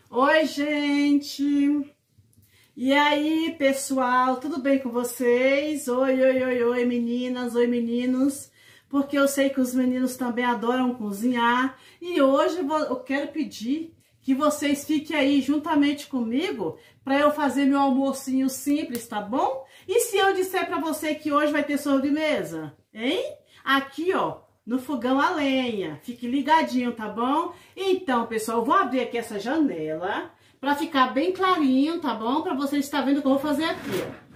Oi, gente! E aí, pessoal, tudo bem com vocês? Oi, meninas, oi, meninos. Porque eu sei que os meninos também adoram cozinhar. E hoje eu quero pedir que vocês fiquem aí juntamente comigo para eu fazer meu almocinho simples, tá bom? E se eu disser para você que hoje vai ter sobremesa, hein? Aqui, ó, no fogão a lenha. Fique ligadinho, tá bom? Então, pessoal, eu vou abrir aqui essa janela para ficar bem clarinho, tá bom? Para vocês estarem vendo o que eu vou fazer aqui, ó.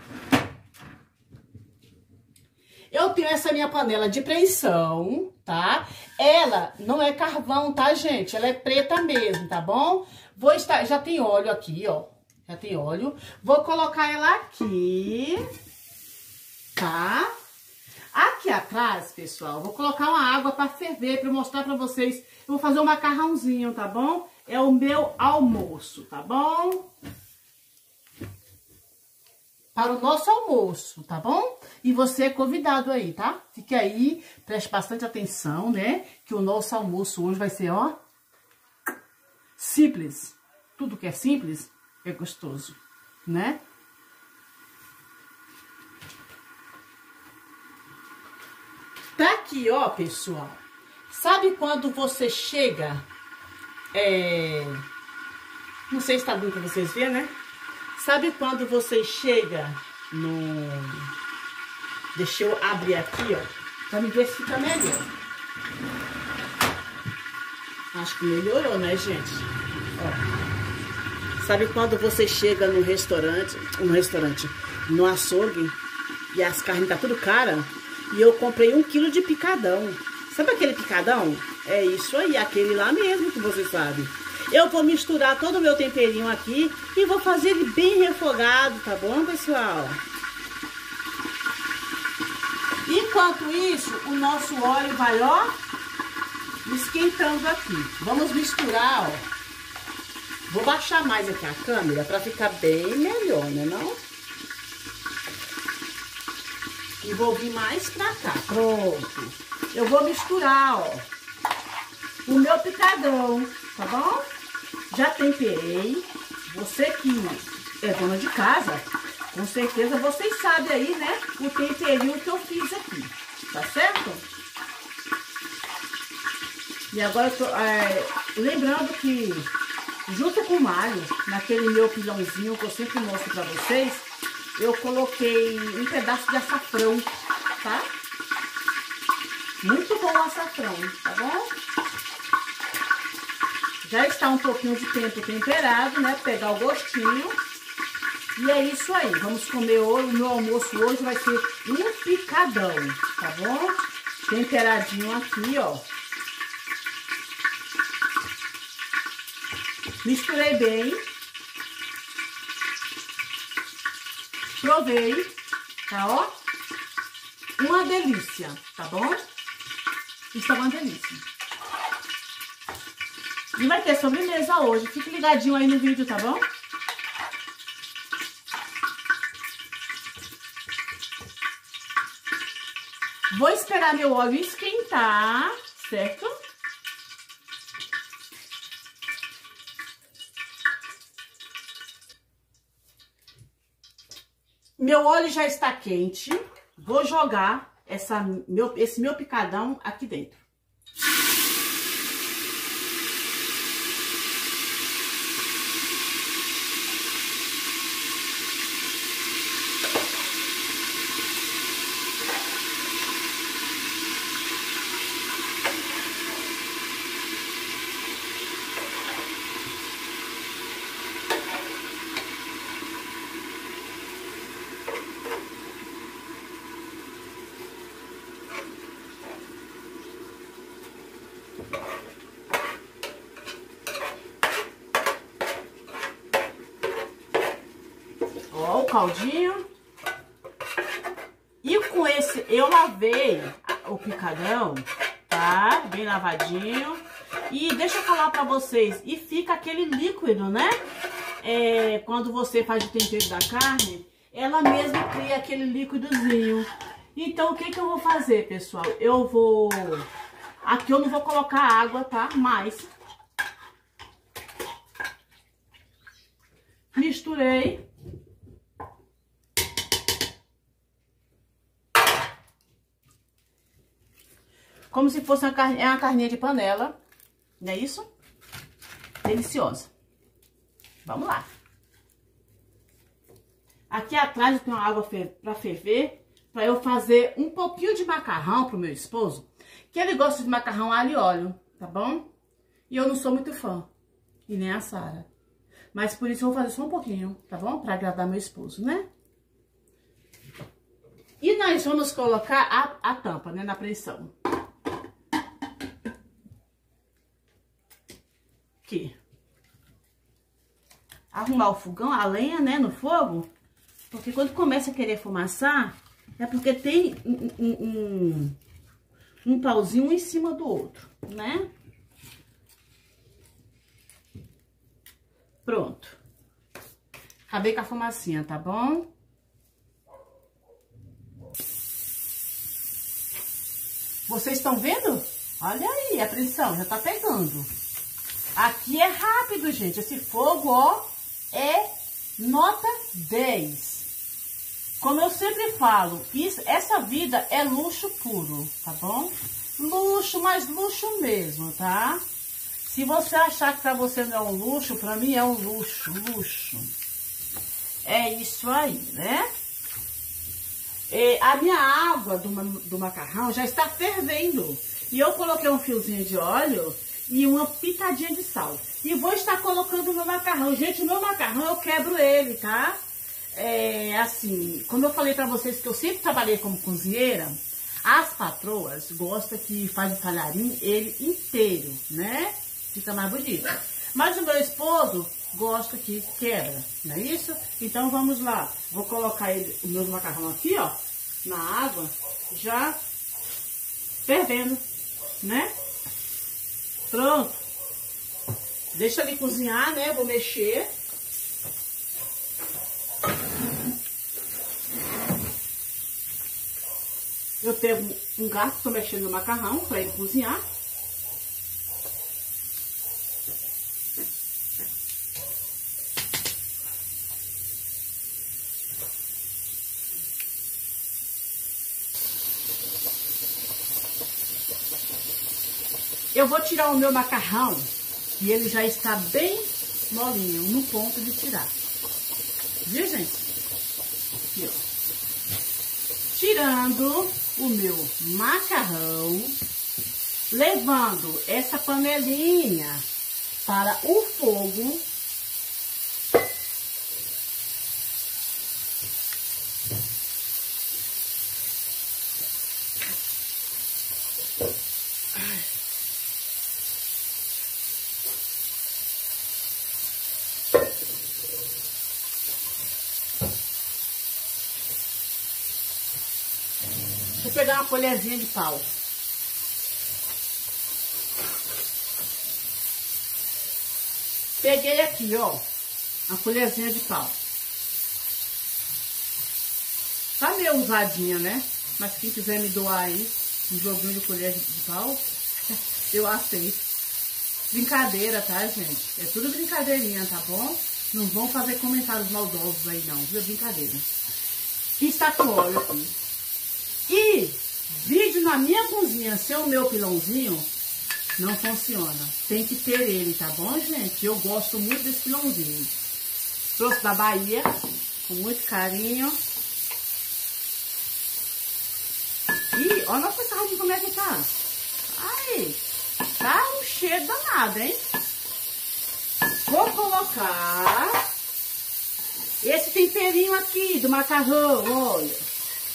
Eu tenho essa minha panela de pressão, tá? Ela não é carvão, tá, gente? Ela é preta mesmo, tá bom? Já tem óleo aqui, ó. Já tem óleo. Vou colocar ela aqui, tá? Aqui atrás, pessoal, vou colocar uma água para ferver, para mostrar para vocês. Eu vou fazer um macarrãozinho, tá bom? É o meu almoço, tá bom? Para o nosso almoço, tá bom? E você é convidado aí, tá? Fique aí, preste bastante atenção, né? Que o nosso almoço hoje vai ser, ó, simples. Tudo que é simples é gostoso, né? Tá aqui, ó, pessoal. Sabe quando você chega... Não sei se tá dando pra vocês verem, né? Sabe quando você chega no... Deixa eu abrir aqui, ó. Pra me ver se fica melhor. Acho que melhorou, né, gente? Ó. Sabe quando você chega no restaurante... No açougue, e as carnes tá tudo cara? E eu comprei 1 quilo de picadão. Sabe aquele picadão? É isso aí, aquele lá mesmo que você sabe. Eu vou misturar todo o meu temperinho aqui e vou fazer ele bem refogado, tá bom, pessoal? Enquanto isso, o nosso óleo vai, ó, esquentando aqui. Vamos misturar, ó. Vou baixar mais aqui a câmera pra ficar bem melhor, né, não? E vou vir mais pra cá. Pronto. Eu vou misturar, ó, o meu picadão, tá bom? Já temperei. Você que é dona de casa, com certeza vocês sabem aí, né? O temperinho que eu fiz aqui, tá certo? E agora eu tô lembrando que junto com o alho, naquele meu pilãozinho que eu sempre mostro pra vocês, eu coloquei um pedaço de açafrão, tá? Muito bom o açafrão, tá bom? Já está um pouquinho de tempo temperado, né? Pegar o gostinho. E é isso aí. Vamos comer hoje. O meu almoço hoje vai ser um picadão, tá bom? Temperadinho aqui, ó. Misturei bem. Provei, tá, ó? Uma delícia, tá bom? Isso é uma delícia. E vai ter sobremesa hoje. Fique ligadinho aí no vídeo, tá bom? Vou esperar meu óleo esquentar, certo? Meu óleo já está quente. Vou jogar esse meu picadão aqui dentro. Ó, o caldinho. E com esse, eu lavei o picadão, tá? Bem lavadinho. E deixa eu falar pra vocês, e fica aquele líquido, né? Quando você faz o tempero da carne, ela mesma cria aquele líquidozinho. Então, o que que eu vou fazer, pessoal? Aqui eu não vou colocar água, tá? Mas misturei. Como se fosse uma carninha de panela, não é isso? Deliciosa. Vamos lá. Aqui atrás eu tenho água para ferver, para eu fazer um pouquinho de macarrão pro meu esposo, que ele gosta de macarrão alho e óleo, tá bom? E eu não sou muito fã, e nem a Sara. Mas por isso eu vou fazer só um pouquinho, tá bom? Para agradar meu esposo, né? E nós vamos colocar a tampa, né, na pressão. Aqui. Arrumar o fogão, a lenha, né, no fogo. Porque quando começa a querer fumaçar, é porque tem um pauzinho um em cima do outro, né? Pronto. Acabei com a fumacinha, tá bom? Vocês estão vendo? Olha aí, a pressão já tá pegando. Aqui é rápido, gente. Esse fogo, ó, é nota 10. Como eu sempre falo, essa vida é luxo puro, tá bom? Luxo, mas luxo mesmo, tá? Se você achar que pra você não é um luxo, pra mim é um luxo, luxo. É isso aí, né? A minha água do macarrão já está fervendo. E eu coloquei um fiozinho de óleo e uma pitadinha de sal. E vou estar colocando o meu macarrão. Gente, o meu macarrão eu quebro ele, tá? Assim, como eu falei pra vocês que eu sempre trabalhei como cozinheira, as patroas gostam que faz o talharim ele inteiro, né? Fica mais bonito. Mas o meu esposo gosta que quebra, não é isso? Então vamos lá. Vou colocar o meu macarrão aqui, ó, na água, já fervendo, né? Pronto. Deixa ele cozinhar, né? Vou mexer. Eu pego um garfo, tô mexendo no macarrão para ele cozinhar. Eu vou tirar o meu macarrão e ele já está bem molinho, no ponto de tirar. Viu, gente? Aqui, ó. Tirando o meu macarrão, levando essa panelinha para o fogo. Vou pegar uma colherzinha de pau. Peguei aqui, ó, uma colherzinha de pau. Tá meio usadinha, né? Mas quem quiser me doar aí um joguinho de colher de pau, eu aceito. Brincadeira, tá, gente? É tudo brincadeirinha, tá bom? Não vão fazer comentários maldosos aí, não. Viu? Brincadeira. E está com óleo aqui. E vídeo na minha cozinha sem o meu pilãozinho não funciona. Tem que ter ele, tá bom, gente? Eu gosto muito desse pilãozinho. Trouxe da Bahia, com muito carinho. E olha nossa carne como é que tá. Aí, tá um cheiro danado, hein? Vou colocar esse temperinho aqui do macarrão, olha.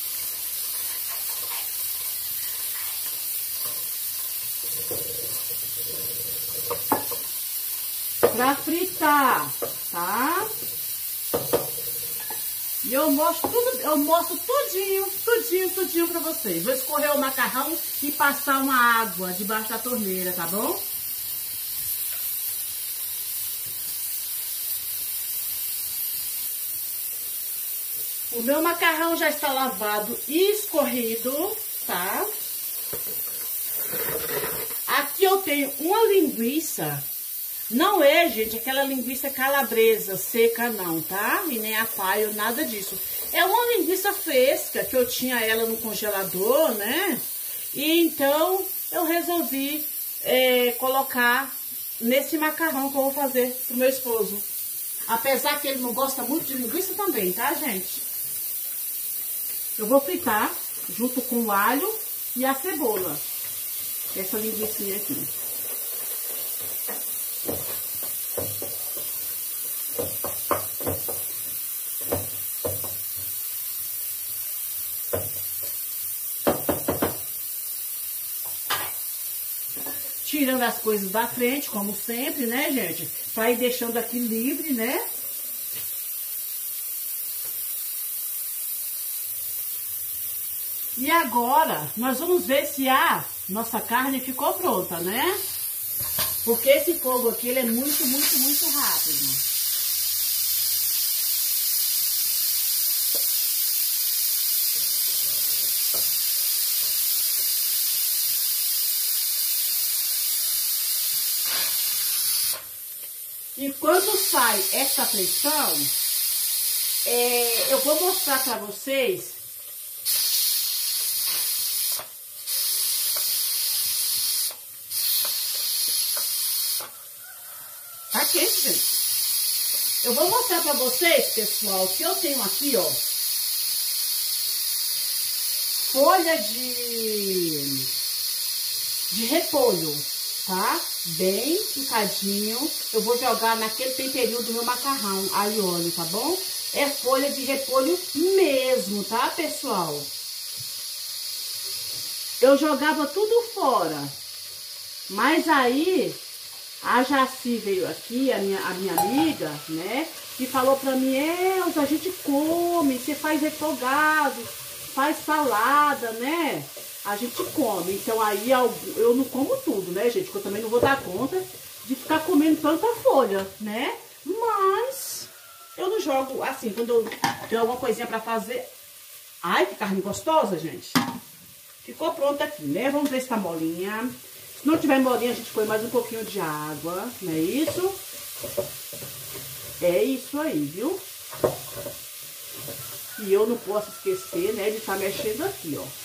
Pra fritar, tá? E eu mostro tudo, tudinho pra vocês. Vou escorrer o macarrão e passar uma água debaixo da torneira, tá bom? O meu macarrão já está lavado e escorrido, tá? Aqui eu tenho uma linguiça Não é, gente, aquela linguiça calabresa seca não, tá? E nem a paio, nada disso. É uma linguiça fresca, que eu tinha ela no congelador, né? E então eu resolvi colocar nesse macarrão que eu vou fazer pro meu esposo. Apesar que ele não gosta muito de linguiça também, tá, gente? Eu vou fritar junto com o alho e a cebola. Essa linguiça aqui. Tirando as coisas da frente, como sempre, né, gente? Pra ir deixando aqui livre, né? E agora, nós vamos ver se a nossa carne ficou pronta, né? Porque esse fogo aqui, ele é muito, muito, muito rápido. E quando sai essa pressão, eu vou mostrar pra vocês tá quente, gente. Eu vou mostrar pra vocês, pessoal, que eu tenho aqui, ó, folha de repolho, tá? Bem picadinho. Eu vou jogar naquele temperinho do meu macarrão, alho e óleo, tá bom? É folha de repolho mesmo, tá, pessoal? Eu jogava tudo fora. Mas aí, a Jaci veio aqui, a minha amiga, né? E falou pra mim, Elza, a gente come, você faz refogado, faz salada, né? A gente come. Então aí eu não como tudo, né, gente? Porque eu também não vou dar conta de ficar comendo tanta folha, né? Mas eu não jogo assim, quando eu tenho alguma coisinha pra fazer. Ai, que carne gostosa, gente. Ficou pronta aqui, né? Vamos ver se tá molinha. Se não tiver molinha, a gente põe mais um pouquinho de água, não é isso? É isso aí, viu? E eu não posso esquecer, né, de estar mexendo aqui, ó.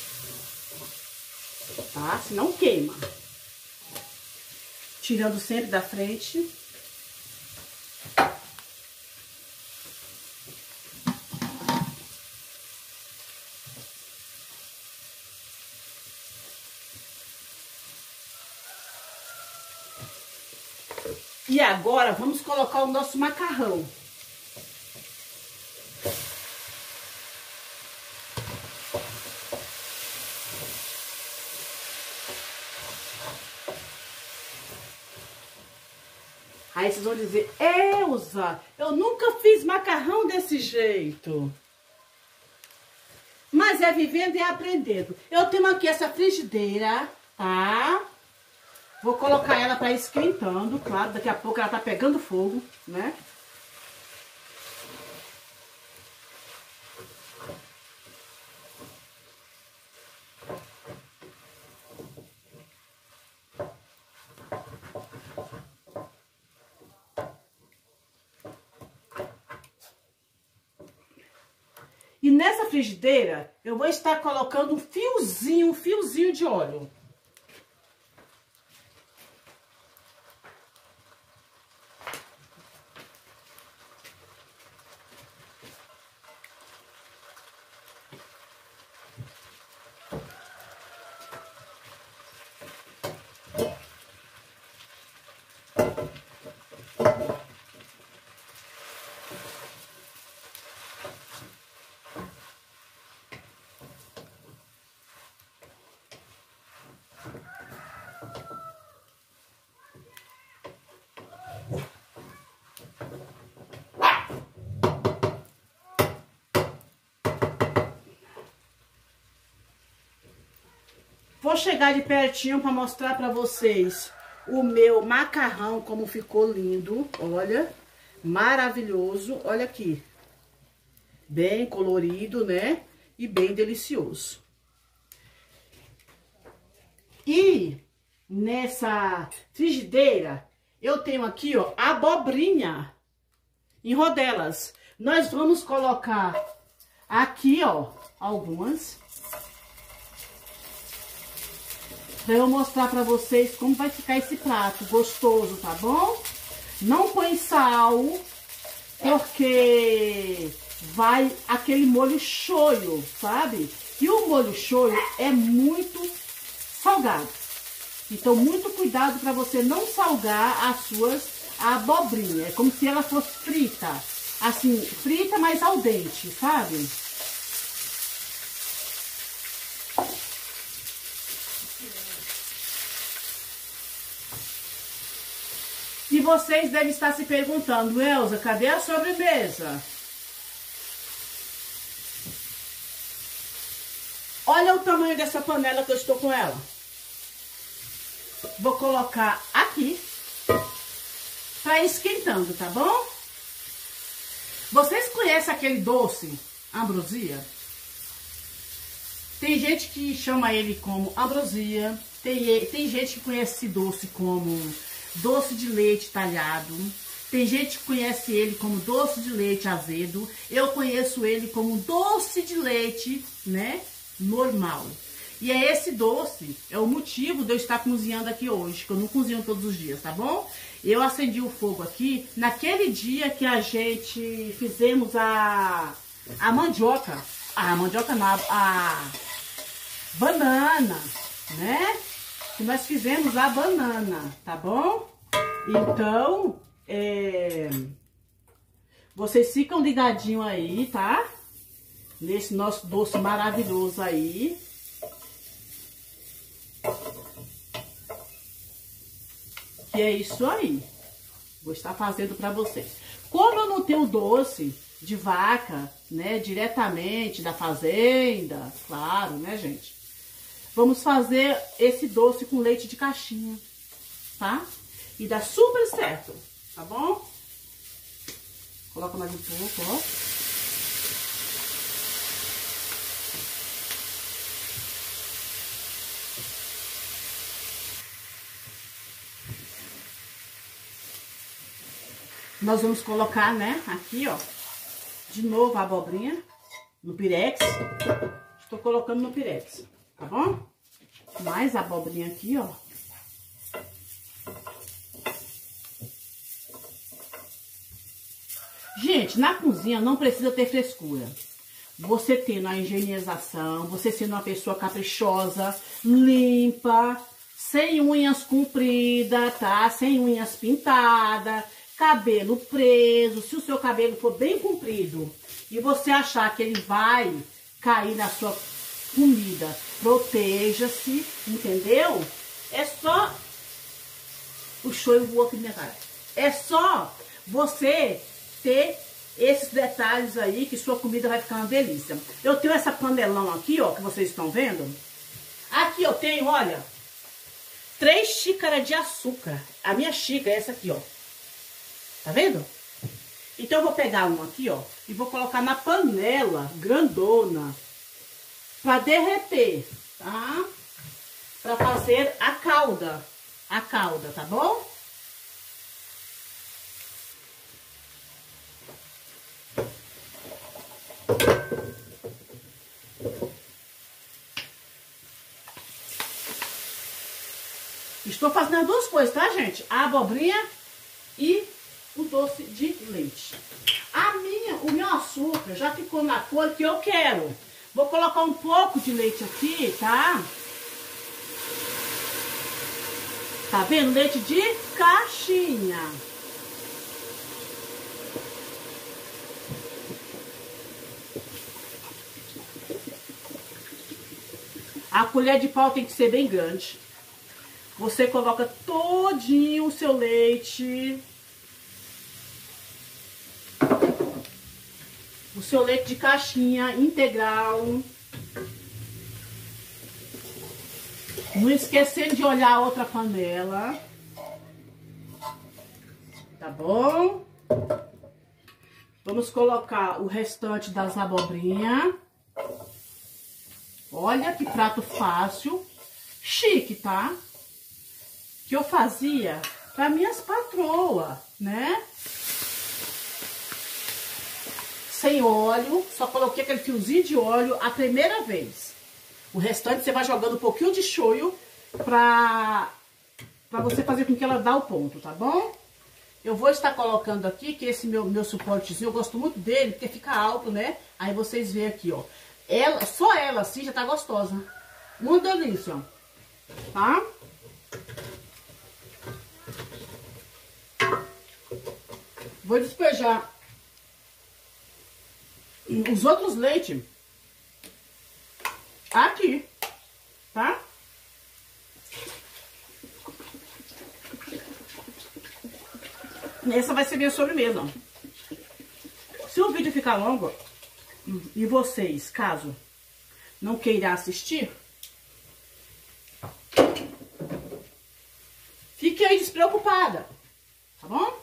Tá? Senão queima. Tirando sempre da frente. E agora vamos colocar o nosso macarrão. Aí vocês vão dizer, Elza, eu nunca fiz macarrão desse jeito. Mas é vivendo e aprendendo. Eu tenho aqui essa frigideira, tá? Vou colocar ela para esquentando, claro, daqui a pouco ela tá pegando fogo, né? E nessa frigideira, eu vou estar colocando um fiozinho de óleo. Vou chegar de pertinho para mostrar para vocês o meu macarrão, como ficou lindo. Olha, maravilhoso. Olha aqui. Bem colorido, né? E bem delicioso. E nessa frigideira, eu tenho aqui, ó, abobrinha em rodelas. Nós vamos colocar aqui, ó, algumas. Pra eu mostrar pra vocês como vai ficar esse prato gostoso, tá bom? Não põe sal, porque vai aquele molho shoyu, sabe? E o molho shoyu é muito salgado. Então, muito cuidado para você não salgar as suas abobrinhas. É como se ela fosse frita. Assim, frita, mas al dente, sabe? E vocês devem estar se perguntando, Elza, cadê a sobremesa? Olha o tamanho dessa panela que eu estou com ela. Vou colocar aqui para esquentando, tá bom? Vocês conhecem aquele doce ambrosia? Tem gente que chama ele como ambrosia, tem gente que conhece esse doce como doce de leite talhado, tem gente que conhece ele como doce de leite azedo, eu conheço ele como doce de leite, né, normal. E é esse doce, é o motivo de eu estar cozinhando aqui hoje, que eu não cozinho todos os dias, tá bom? Eu acendi o fogo aqui naquele dia que a gente fizemos a mandioca não, a banana, né? Que nós fizemos a banana, tá bom? Então, vocês ficam ligadinhos aí, tá? Nesse nosso doce maravilhoso aí. Que é isso aí. Vou estar fazendo pra vocês. Como eu não tenho doce de vaca, né, diretamente da fazenda, claro, né, gente? Vamos fazer esse doce com leite de caixinha, tá? E dá super certo, tá bom? Coloca mais um pouco, ó. Nós vamos colocar, né, aqui, ó, de novo a abobrinha no pirex. Estou colocando no pirex, tá bom? Mais a abobrinha aqui, ó. Gente, na cozinha não precisa ter frescura. Você tendo a higienização, você sendo uma pessoa caprichosa, limpa, sem unhas compridas, tá? Sem unhas pintadas, cabelo preso. Se o seu cabelo for bem comprido e você achar que ele vai cair na sua comida, proteja-se, entendeu? É só... O show voou aqui na minha cara. É só você ter esses detalhes aí que sua comida vai ficar uma delícia. Eu tenho essa panelão aqui, ó, que vocês estão vendo. Aqui eu tenho, olha, 3 xícaras de açúcar. A minha xícara é essa aqui, ó. Tá vendo? Então eu vou pegar uma aqui, ó, e vou colocar na panela grandona pra derreter, tá? Pra fazer a calda, tá bom? Estou fazendo as duas coisas, tá, gente? A abobrinha e o doce de leite. O meu açúcar já ficou na cor que eu quero. Vou colocar um pouco de leite aqui, tá? Tá vendo? Leite de caixinha. A colher de pau tem que ser bem grande. Você coloca todinho o seu leite. O seu leite de caixinha integral. Não esquecendo de olhar a outra panela. Tá bom? Vamos colocar o restante das abobrinhas. Olha que prato fácil. Chique, tá? Que eu fazia para minhas patroas, né? Sem óleo, só coloquei aquele fiozinho de óleo a primeira vez. O restante você vai jogando um pouquinho de shoyu pra você fazer com que ela dá o ponto, tá bom? Eu vou estar colocando aqui, que esse meu suportezinho, eu gosto muito dele, porque fica alto, né? Aí vocês veem aqui, ó. Só ela assim já tá gostosa. Muito delícia, tá? Vou despejar os outros leites aqui, tá? Essa vai ser minha sobremesa. Se o vídeo ficar longo e vocês, caso não queiram assistir, fique aí despreocupada, tá bom?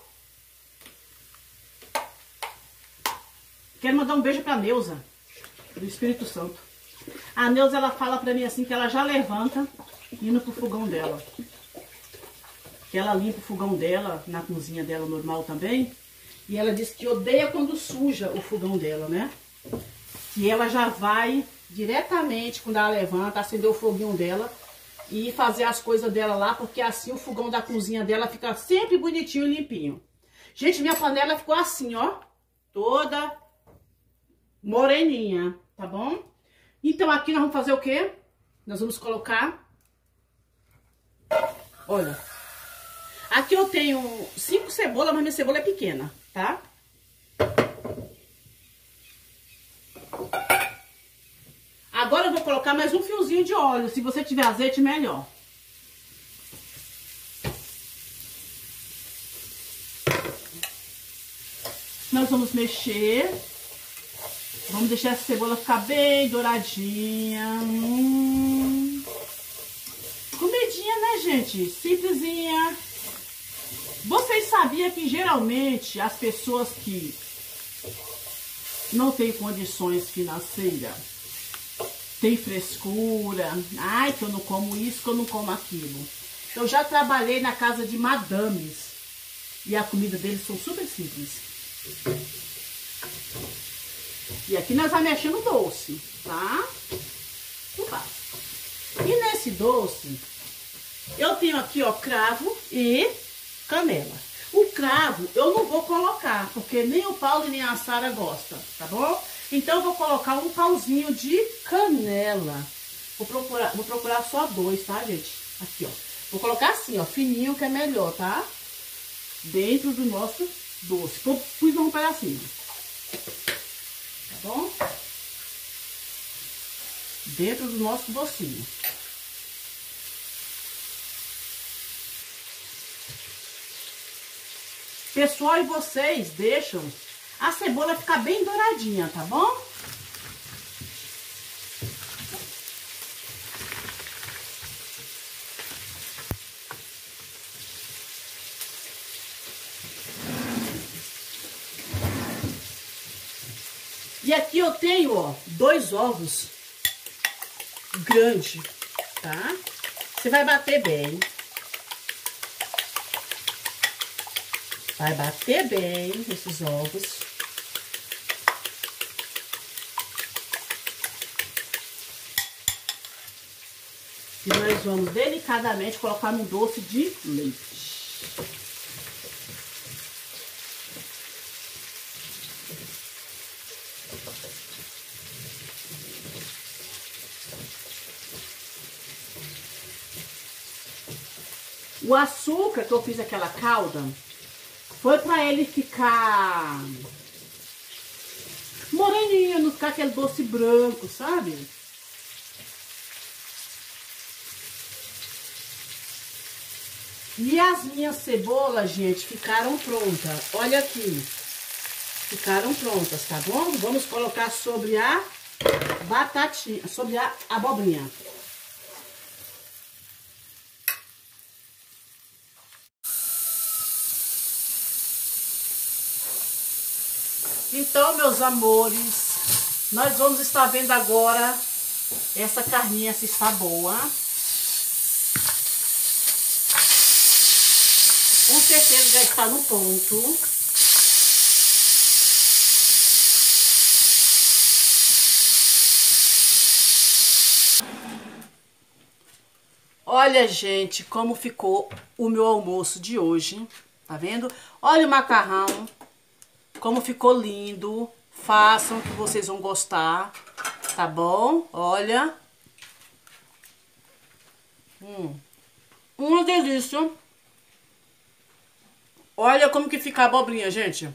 Quero mandar um beijo pra Neuza, do Espírito Santo. A Neuza, ela fala pra mim assim que ela já levanta indo pro fogão dela. Que ela limpa o fogão dela, na cozinha dela normal também. E ela diz que odeia quando suja o fogão dela, né? Que ela já vai diretamente, quando ela levanta, acender o foguinho dela e fazer as coisas dela lá, porque assim o fogão da cozinha dela fica sempre bonitinho e limpinho. Gente, minha panela ficou assim, ó, toda moreninha, tá bom? Então aqui nós vamos fazer o quê? Nós vamos colocar, olha, aqui eu tenho 5 cebolas, mas minha cebola é pequena, tá? Agora eu vou colocar mais um fiozinho de óleo. Se você tiver azeite, melhor. Nós vamos mexer. Vamos deixar essa cebola ficar bem douradinha. Comidinha, né, gente? Simplesinha. Vocês sabiam que geralmente as pessoas que não têm condições financeiras, tem frescura, ai, que eu não como isso, que eu não como aquilo. Eu já trabalhei na casa de madames e a comida deles são super simples. E aqui nós vamos mexer no doce, tá? E nesse doce, eu tenho aqui, ó, cravo e canela. O cravo eu não vou colocar, porque nem o Paulo nem a Sara gostam, tá bom? Então eu vou colocar um pauzinho de canela. Vou procurar só 2, tá, gente? Aqui, ó. Vou colocar assim, ó, fininho, que é melhor, tá? Dentro do nosso doce. Pus um pedacinho. Tá bom? Dentro do nosso docinho. Pessoal, e vocês deixam a cebola ficar bem douradinha, tá bom? E aqui eu tenho, ó, 2 ovos grandes, tá? Você vai bater bem. Vai bater bem esses ovos. E nós vamos delicadamente colocar no doce de leite. O açúcar que eu fiz aquela calda foi pra ele ficar moreninho, não ficar aquele doce branco, sabe? E as minhas cebolas, gente, ficaram prontas. Olha aqui. Ficaram prontas, tá bom? Vamos colocar sobre a batatinha, sobre a abobrinha. Então, meus amores, nós vamos estar vendo agora essa carninha se está boa. Com certeza já está no ponto. Olha, gente, como ficou o meu almoço de hoje. Tá vendo? Olha o macarrão. Como ficou lindo. Façam que vocês vão gostar. Tá bom? Olha. Uma delícia. Olha como que fica a abobrinha, gente.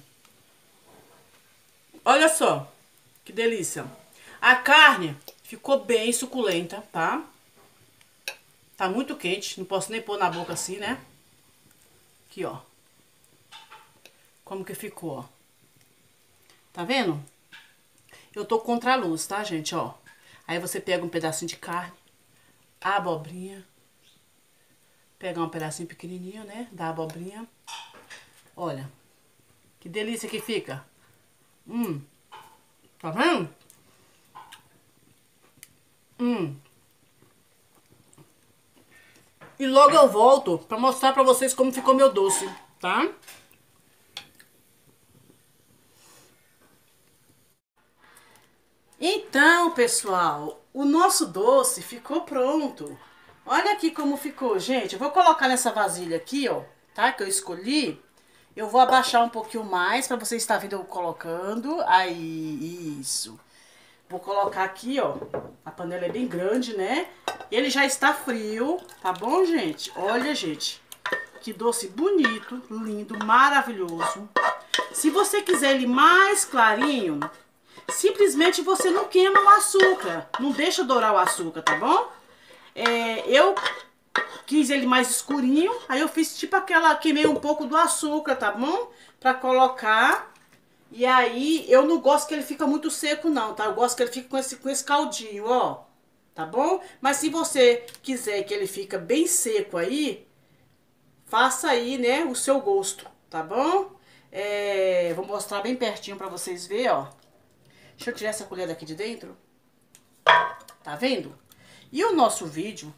Olha só. Que delícia. A carne ficou bem suculenta, tá? Tá muito quente. Não posso nem pôr na boca assim, né? Aqui, ó. Como que ficou, ó. Tá vendo? Eu tô contra a luz, tá, gente, ó. Aí você pega um pedacinho de carne, a abobrinha. Pegar um pedacinho pequenininho, né, da abobrinha. Olha, que delícia que fica. Tá vendo? E logo eu volto pra mostrar pra vocês como ficou meu doce, tá? Então, pessoal, o nosso doce ficou pronto. Olha aqui como ficou, gente. Eu vou colocar nessa vasilha aqui, ó, tá? Que eu escolhi. Eu vou abaixar um pouquinho mais pra vocês estarem vendo eu colocando. Aí, isso. Vou colocar aqui, ó. A panela é bem grande, né? Ele já está frio, tá bom, gente? Olha, gente. Que doce bonito, lindo, maravilhoso. Se você quiser ele mais clarinho, simplesmente você não queima o açúcar. Não deixa dourar o açúcar, tá bom? Eu quis ele mais escurinho, aí eu fiz tipo aquela, queimei um pouco do açúcar, tá bom? Pra colocar. E aí, eu não gosto que ele fica muito seco não, tá? Eu gosto que ele fique com esse caldinho, ó. Tá bom? Mas se você quiser que ele fique bem seco aí, faça aí, né, o seu gosto, tá bom? Vou mostrar bem pertinho pra vocês verem, ó. Deixa eu tirar essa colher daqui de dentro. Tá vendo? E o nosso vídeo...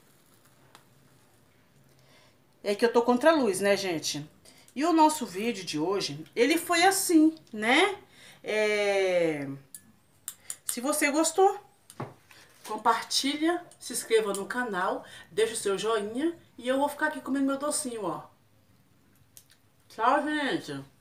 É que eu tô contra a luz, né, gente? E o nosso vídeo de hoje, ele foi assim, né? Se você gostou, compartilha, se inscreva no canal, deixa o seu joinha e eu vou ficar aqui comendo meu docinho, ó. Tchau, gente!